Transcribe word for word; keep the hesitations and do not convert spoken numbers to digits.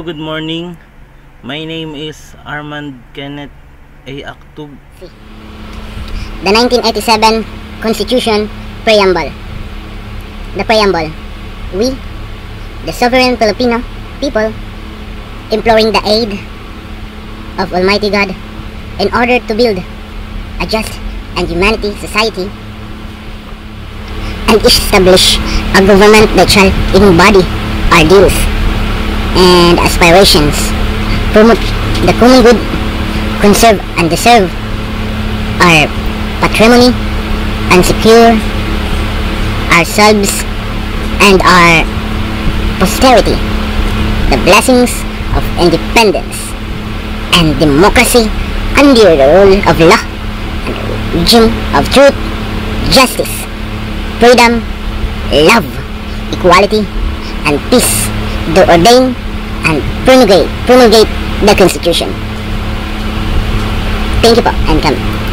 good morning. My name is Armand Kenneth A. Actub. The nineteen eighty-seven Constitution Preamble. The Preamble. We, the sovereign Filipino people, imploring the aid of Almighty God in order to build a just and humanity society and establish a government that shall embody our deals and aspirations, promote the common good, conserve and deserve our patrimony, and secure ourselves and our posterity the blessings of independence and democracy under the rule of law and the regime of truth, justice, freedom, love, equality, and peace, do ordain and promulgate, promulgate the Constitution. Thank you po, and come.